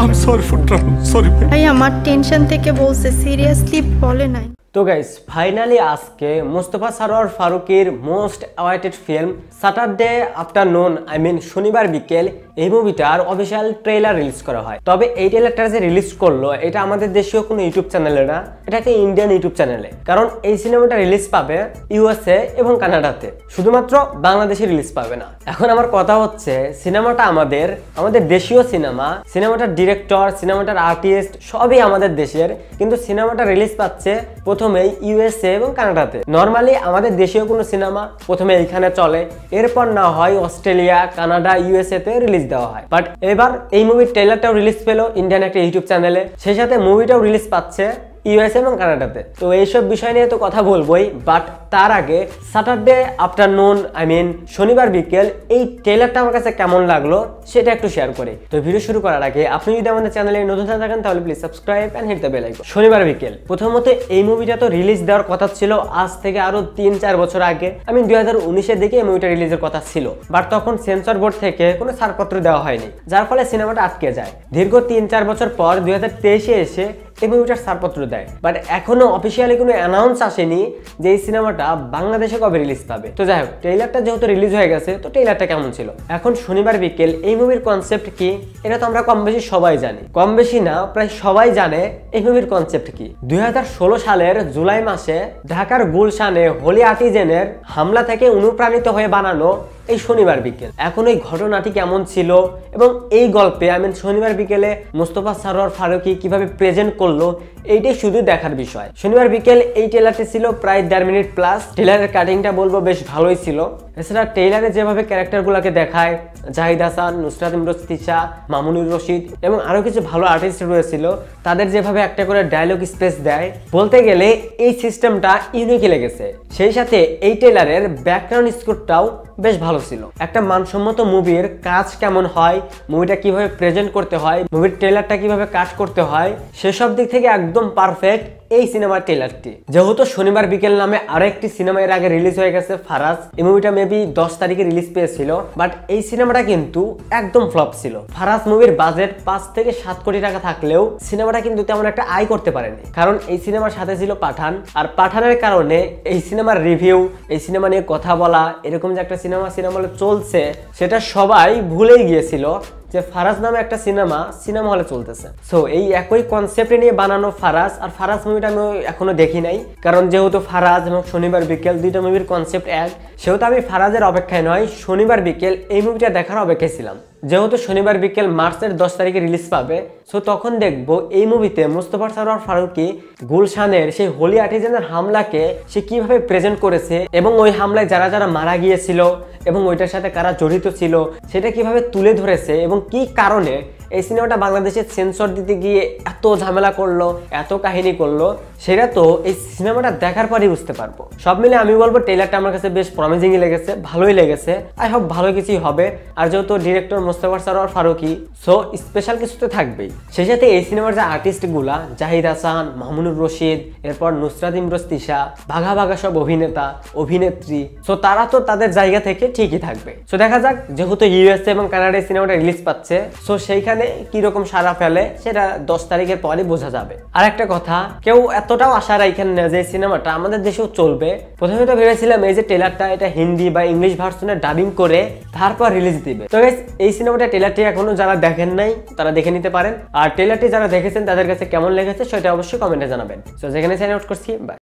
I'm sorry for trouble. Sorry. ভাই আমার tension থেকে বলছে, সিরিয়াসলি বলে নাই। তো গাইস ফাইনালি আজকে মুস্তাফা সারোয়ার ফারুকির most awaited film Saturday afternoon শনিবার বিকেল এই মুভিটার অফিসিয়াল ট্রেলার রিলিজ করা হয়। তবে এই ট্রেলারটা যে রিলিজ করলো এটা আমাদের দেশীয় কোনো ইউটিউব চ্যানেলে না, এটা একটা ইন্ডিয়ান ইউটিউব চ্যানেলে। কারণ এই সিনেমাটা রিলিজ পাবে ইউএসএ এবং কানাডাতে, শুধুমাত্র বাংলাদেশে রিলিজ পাবে না। এখন আমার কথা হচ্ছে সিনেমাটা আমাদের দেশীয় সিনেমাটার ডিরেক্টর, সিনেমাটার আর্টিস্ট সবই আমাদের দেশের, কিন্তু সিনেমাটা রিলিজ পাচ্ছে প্রথমেই ইউএসএ এবং কানাডাতে। নর্মালি আমাদের দেশীয় কোনো সিনেমা প্রথমে এইখানে চলে, এরপর না হয় অস্ট্রেলিয়া, কানাডা, ইউএসএ তে রিলিজ দেওয়া হয়। বাট এবার এই মুভির ট্রেলারটাও রিলিজ পেলো ইন্ডিয়ান একটা ইউটিউব চ্যানেলে, সেই সাথে মুভিটাও রিলিজ পাচ্ছে ইউএসএ এবং কানাডাতে। তো এইসব বিষয় নিয়ে তো কথা বলবোই, বাট তার আগে স্যাটারডে আফটারনুন শনিবার বিকেল এই ট্রেলারটা আমার কাছে কেমন লাগলো সেটা একটু শেয়ার করি। তো ভিডিও শুরু করার আগে আপনি যদি আমাদের চ্যানেলে নতুন থাকেন তাহলে please subscribe and hit the bell icon. শনিবার বিকেল প্রথমত এই মুভিটা তো রিলিজ দেওয়ার কথা ছিল আজ থেকে আরো 3-4 বছর আগে। 2019-এর দিকে এই মুভিটা রিলিজের কথা ছিল, বাট তখন সেন্সর বোর্ড থেকে কোনো ছাড়পত্র দেওয়া হয়নি, যার ফলে সিনেমাটা আটকে যায়। দীর্ঘ 3-4 বছর পর 2023-এ এসে এই মুভিটার ছাড়পত্র দেয়, বাট এখনো অফিসিয়ালি কোনো অ্যানাউন্স আসেনি যে এই সিনেমাটা বাংলাদেশে কবে রিলিজ পাবে। তো যাই হোক, ট্রেলারটা যেহেতু রিলিজ হয়ে গেছে, তো ট্রেলারটা কেমন ছিল। এখন শনিবার বিকেল এই মুভির কনসেপ্ট কি এটা তো আমরা কম বেশি সবাই জানি, কম বেশি না প্রায় সবাই জানে এই মুভির কনসেপ্ট কি। 2016 সালের জুলাই মাসে ঢাকার গুলশানে হোলি আর্টিজেনের হামলা থেকে অনুপ্রাণিত হয়ে বানানো এই শনিবার বিকেল। এখন এই ঘটনাটি কেমন ছিল এবং এই গল্পে শনিবার বিকেলে মুস্তাফা সারওয়ার ফারুকী কিভাবে প্রেজেন্ট করলো এইটাই শুধু দেখার বিষয়। শনিবার বিকেল এই ট্রেলারটি ছিল প্রায় 1.5 মিনিট প্লাস। ট্রেলারের কাটিংটা বলবো বেশ ভালোই ছিল। এছাড়া ট্রেলারে যেভাবে ক্যারেক্টারগুলোকে দেখায়, জাহিদ হাসান, নুসরাত ইমরোজ তিশা, মামুনুর রশিদ এবং আরো কিছু ভালো আর্টিস্ট রয়েছিল, তাদের যেভাবে একটা করে ডায়লগ স্পেস দেয়, বলতে গেলে এই সিস্টেমটা ইউনিকই লেগেছে। সেই সাথে এই ট্রেলারের ব্যাকগ্রাউন্ড স্কোরটাও বেশ ভালো ছিল। একটা মানসম্মত মুভির কাজ কেমন হয়, মুভিটা কিভাবে প্রেজেন্ট করতে হয়, মুভির ট্রেলারটা কিভাবে কাট করতে হয়, সেসব দিক থেকে একদম পারফেক্ট এই সিনেমার ট্রেলারটি। যেহেতু শনিবার বিকেল নামে আরো একটি সিনেমা এর আগে রিলিজ হয়ে গেছে ফারাজ, এই মুভিটা মেবি 10 তারিখে রিলিজ পেয়েছিল, বাট এই সিনেমাটা কিন্তু একদম ফ্লপ ছিল। ফারাজ মুভির বাজেট 5 থেকে 7 কোটি টাকা থাকলেও সিনেমাটা কিন্তু তেমন একটা আয় করতে পারেনি, কারণ এই সিনেমার সাথে ছিল পাঠান। আর পাঠানের কারণে এই সিনেমার রিভিউ, এই সিনেমা নিয়ে কথা বলা, এরকম যে একটা সিনেমা হলে চলছে সেটা সবাই ভুলেই গিয়েছিল যে ফারাজ নামে একটা সিনেমা হলে চলতেছে। সো এই একই কনসেপ্ট নিয়ে বানানো ফারাজ, আর ফারাজ মুভিটা আমি এখনো দেখি নাই, কারণ যেহেতু ফারাজ এবং শনিবার বিকেল দুইটা মুভির কনসেপ্ট এক, সেহেতু আমি ফারাজের অপেক্ষায় নয় শনিবার বিকেল এই মুভিটা দেখার অপেক্ষায় ছিলাম। যেহেতু শনিবার বিকেল মার্চের 10 তারিখে রিলিজ পাবে, সো তখন দেখবো এই মুভিতে মুস্তাফা সারওয়ার ফারুকী গুলশানের সেই হোলি আর্টিজেনের হামলাকে সে কিভাবে প্রেজেন্ট করেছে এবং ওই হামলায় যারা যারা মারা গিয়েছিল এবং ওইটার সাথে কারা জড়িত ছিল সেটা কিভাবে তুলে ধরেছে এবং কি কারণে এই সিনেমাটা বাংলাদেশে সেন্সর দিতে গিয়ে এত ঝামেলা করলো, এত কাহিনী করলো, সেটা তো এই সিনেমাটা দেখার পরই বুঝতে পারবো। সব মিলে আমি বলবো ট্রেলারটা আমার কাছে বেশ প্রমিজিংই লেগেছে, ভালোই লেগেছে। আই হোপ ভালো কিছুই হবে। আর যেহেতু director Mostofa Sarwar Farooki, so special কিছু তো থাকবেই। সেই সাথে এই সিনেমার যে আর্টিস্ট গুলা, জাহিদ হাসান, মামুনুর রশিদ, এরপর নুসরাত ইমরোজ তিশা, ভাগা ভাগা সব অভিনেতা অভিনেত্রী, সো তারা তো তাদের জায়গা থেকে ঠিকই থাকবে। সো দেখা যাক, যেহেতু ইউএসএ এবং কানাডায় সিনেমাটা রিলিজ পাচ্ছে, সো সেইখানে কিরকম সারা ফেলে সেটা 10 তারিখের পরে বোঝা যাবে। আর একটা কথা, কেউ এতটাও আশা রাখেন না যে সিনেমাটা আমাদের দেশেও চলবে। প্রথমে তো ভেবেছিলাম এই যে ট্রেলারটা এটা হিন্দি বা ইংলিশ ভার্সনে ডাবিং করে তারপর রিলিজ দিবে। তো গাইস এই সিনেমাটা ট্রেলারটি এখনো যারা দেখেন নাই তারা দেখে নিতে পারেন, আর ট্রেলারটি যারা দেখেছেন তাদের কাছে কেমন লেগেছে সেটা অবশ্যই কমেন্টে জানাবেন। সো যেখানে সাইন আউট করছি, বাই।